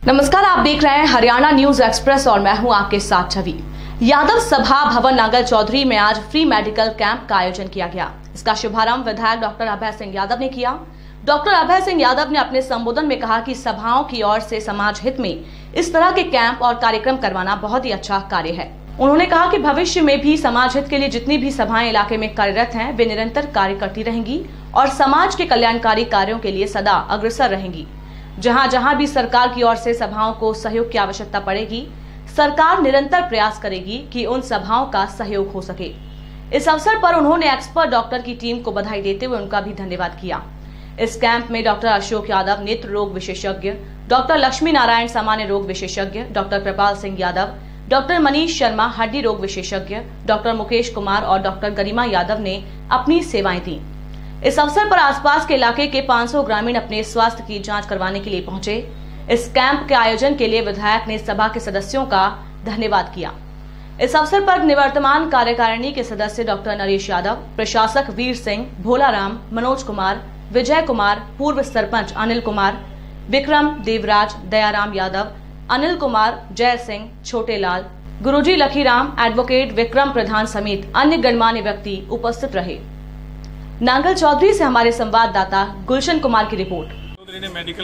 नमस्कार, आप देख रहे हैं हरियाणा न्यूज एक्सप्रेस और मैं हूं आपके साथ छवि। यादव सभा भवन नांगल चौधरी में आज फ्री मेडिकल कैंप का आयोजन किया गया। इसका शुभारंभ विधायक डॉक्टर अभय सिंह यादव ने किया। डॉक्टर अभय सिंह यादव ने अपने संबोधन में कहा कि सभाओं की ओर से समाज हित में इस तरह के कैंप और कार्यक्रम करवाना बहुत ही अच्छा कार्य है। उन्होंने कहा कि भविष्य में भी समाज हित के लिए जितनी भी सभाएं इलाके में कार्यरत हैं, वे निरंतर कार्य करती रहेंगी और समाज के कल्याणकारी कार्यों के लिए सदा अग्रसर रहेंगी। जहां जहां भी सरकार की ओर से सभाओं को सहयोग की आवश्यकता पड़ेगी, सरकार निरंतर प्रयास करेगी कि उन सभाओं का सहयोग हो सके। इस अवसर पर उन्होंने एक्सपर्ट डॉक्टर की टीम को बधाई देते हुए उनका भी धन्यवाद किया। इस कैंप में डॉक्टर अशोक यादव नेत्र रोग विशेषज्ञ, डॉक्टर लक्ष्मी नारायण सामान्य रोग विशेषज्ञ, डॉक्टर कृपाल सिंह यादव, डॉक्टर मनीष शर्मा हड्डी रोग विशेषज्ञ, डॉक्टर मुकेश कुमार और डॉक्टर गरिमा यादव ने अपनी सेवाएं दी। इस अवसर पर आसपास के इलाके के 500 ग्रामीण अपने स्वास्थ्य की जांच करवाने के लिए पहुंचे। इस कैंप के आयोजन के लिए विधायक ने सभा के सदस्यों का धन्यवाद किया। इस अवसर पर निवर्तमान कार्यकारिणी के सदस्य डॉक्टर नरेश यादव, प्रशासक वीर सिंह, भोलाराम, मनोज कुमार, विजय कुमार, पूर्व सरपंच अनिल कुमार, विक्रम, देवराज, दयाराम यादव, अनिल कुमार, जय सिंह, छोटे लाल, गुरुजी लखीराम, एडवोकेट विक्रम प्रधान समेत अन्य गणमान्य व्यक्ति उपस्थित रहे। नांगल चौधरी से हमारे संवाददाता गुलशन कुमार की रिपोर्ट। चौधरी ने मेडिकल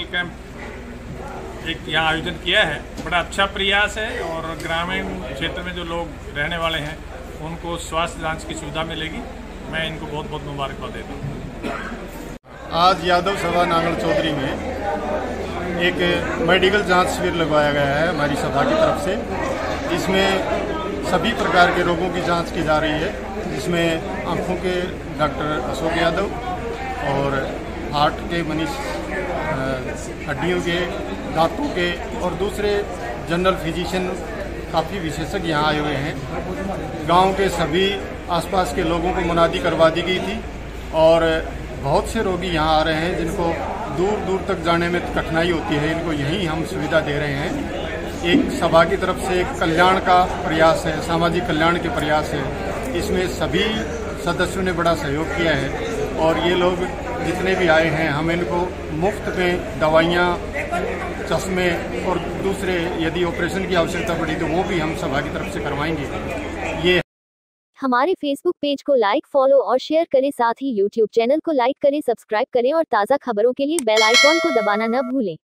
कैंप एक यहाँ आयोजन किया है, बड़ा अच्छा प्रयास है और ग्रामीण क्षेत्र में जो लोग रहने वाले हैं उनको स्वास्थ्य जांच की सुविधा मिलेगी। मैं इनको बहुत बहुत मुबारकबाद देता हूँ। आज यादव सभा नांगल चौधरी में एक मेडिकल जांच शिविर लगवाया गया है हमारी सभा की तरफ से। इसमें सभी प्रकार के रोगों की जांच की जा रही है, जिसमें आँखों के डॉक्टर अशोक यादव और हार्ट के मनीष, हड्डियों के, दांतों के और दूसरे जनरल फिजिशियन काफ़ी विशेषज्ञ यहाँ आए हुए हैं। गांव के सभी आसपास के लोगों को मुनादी करवा दी गई थी और बहुत से रोगी यहाँ आ रहे हैं जिनको दूर दूर तक जाने में कठिनाई होती है। इनको यहीं हम सुविधा दे रहे हैं। एक सभा की तरफ से एक कल्याण का प्रयास है, सामाजिक कल्याण के प्रयास है। इसमें सभी सदस्यों ने बड़ा सहयोग किया है और ये लोग जितने भी आए हैं हम इनको मुफ्त में दवाइयाँ, चश्मे और दूसरे यदि ऑपरेशन की आवश्यकता पड़ी तो वो भी हम सभा की तरफ से करवाएंगे। ये हमारे फेसबुक पेज को लाइक, फॉलो और शेयर करें। साथ ही यूट्यूब चैनल को लाइक करें, सब्सक्राइब करें और ताज़ा खबरों के लिए बेल आइकॉन को दबाना न भूलें।